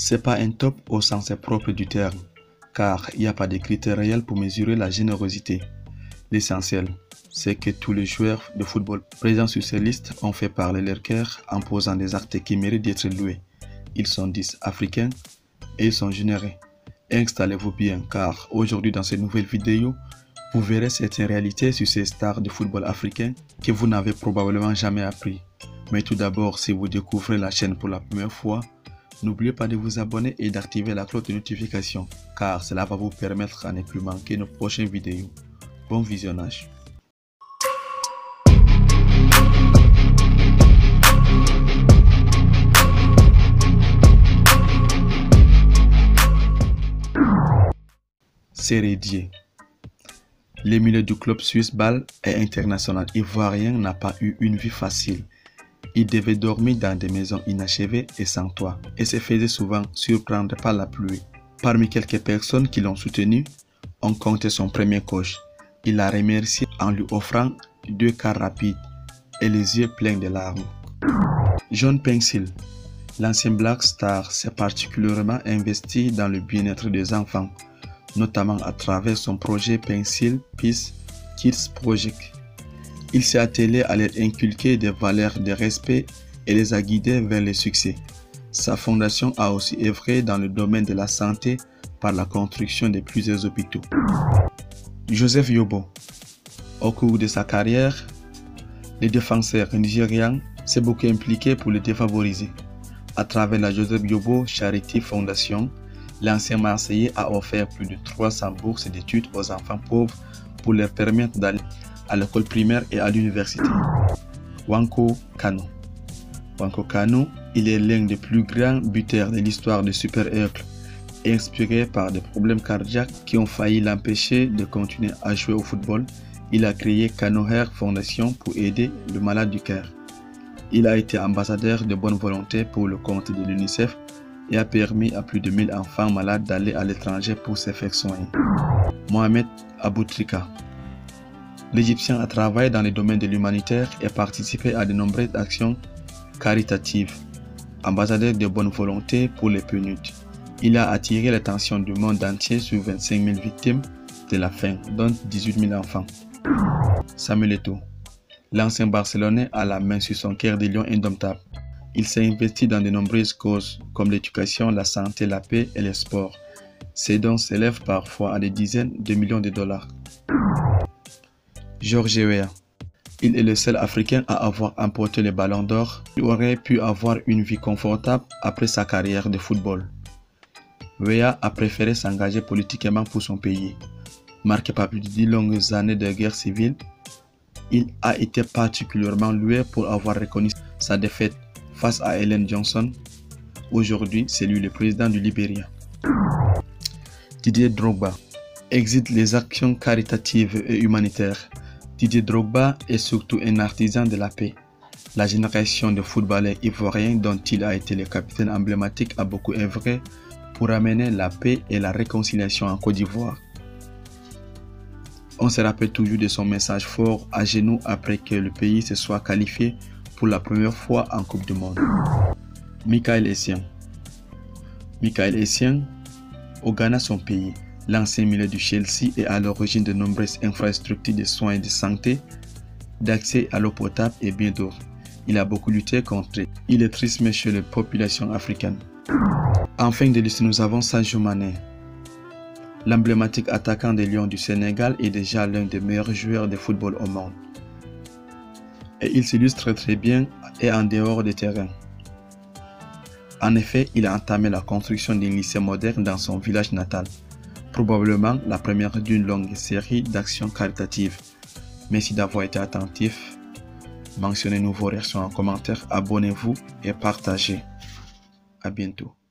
C'est pas un top au sens propre du terme, car il n'y a pas de critères réels pour mesurer la générosité. L'essentiel, c'est que tous les joueurs de football présents sur ces listes ont fait parler leur cœur en posant des actes qui méritent d'être loués. Ils sont 10 africains et ils sont généreux. Installez-vous bien, car aujourd'hui dans cette nouvelle vidéo, vous verrez certaines réalités sur ces stars de football africain que vous n'avez probablement jamais appris. Mais tout d'abord, si vous découvrez la chaîne pour la première fois, n'oubliez pas de vous abonner et d'activer la cloche de notification, car cela va vous permettre à ne plus manquer nos prochaines vidéos. Bon visionnage. Série D. Le milieu du club suisse Bâle et international ivoirien n'a pas eu une vie facile. Il devait dormir dans des maisons inachevées et sans toit, et se faisait souvent surprendre par la pluie. Parmi quelques personnes qui l'ont soutenu, on comptait son premier coach. Il l'a remercié en lui offrant 2 cars rapides et les yeux pleins de larmes. John Pencil, l'ancien Black Star, s'est particulièrement investi dans le bien-être des enfants, notamment à travers son projet Pencil Peace Kids Project. Il s'est attelé à leur inculquer des valeurs de respect et les a guidés vers le succès. Sa fondation a aussi œuvré dans le domaine de la santé par la construction de plusieurs hôpitaux. Joseph Yobo. Au cours de sa carrière, le défenseur nigérian s'est beaucoup impliqué pour les défavorisés. À travers la Joseph Yobo Charity Foundation, l'ancien Marseillais a offert plus de 300 bourses d'études aux enfants pauvres pour leur permettre d'aller à l'école primaire et à l'université. Nwankwo Kanu. Nwankwo Kanu, il est l'un des plus grands buteurs de l'histoire de Super Eagles, inspiré par des problèmes cardiaques qui ont failli l'empêcher de continuer à jouer au football. Il a créé Kanu Hair Foundation pour aider les malades du cœur. Il a été ambassadeur de bonne volonté pour le compte de l'UNICEF et a permis à plus de 1000 enfants malades d'aller à l'étranger pour se faire soigner. Mohamed Aboutrika. L'Égyptien a travaillé dans le domaine de l'humanitaire et participé à de nombreuses actions caritatives. Ambassadeur de bonne volonté pour les PNUD, il a attiré l'attention du monde entier sur 25 000 victimes de la faim, dont 18 000 enfants. Samuel Eto'o. L'ancien Barcelonais a la main sur son cœur de lion indomptable. Il s'est investi dans de nombreuses causes comme l'éducation, la santé, la paix et le sport. Ses dons s'élèvent parfois à des dizaines de millions de dollars. George Weah. Il est le seul Africain à avoir emporté le ballon d'or. Il aurait pu avoir une vie confortable après sa carrière de football. Weah a préféré s'engager politiquement pour son pays. Marqué par plus de 10 longues années de guerre civile, il a été particulièrement loué pour avoir reconnu sa défaite face à Ellen Johnson. Aujourd'hui, c'est lui le président du Libéria. Didier Drogba. Exit les actions caritatives et humanitaires. Didier Drogba est surtout un artisan de la paix. La génération de footballeurs ivoiriens dont il a été le capitaine emblématique a beaucoup œuvré pour amener la paix et la réconciliation en Côte d'Ivoire. On se rappelle toujours de son message fort à genoux après que le pays se soit qualifié pour la première fois en Coupe du Monde. Michael Essien. Michael Essien, au Ghana son pays, l'ancien milieu du Chelsea est à l'origine de nombreuses infrastructures de soins et de santé, d'accès à l'eau potable et bien d'autres. Il a beaucoup lutté contre l'illettrisme chez les populations africaines. En fin de liste, nous avons Sadio Mané. L'emblématique attaquant des Lions du Sénégal est déjà l'un des meilleurs joueurs de football au monde. Et il s'illustre très bien et en dehors des terrains. En effet, il a entamé la construction d'un lycée moderne dans son village natal, probablement la première d'une longue série d'actions caritatives. Merci d'avoir été attentif. Mentionnez-nous vos réactions en commentaire, abonnez-vous et partagez. À bientôt.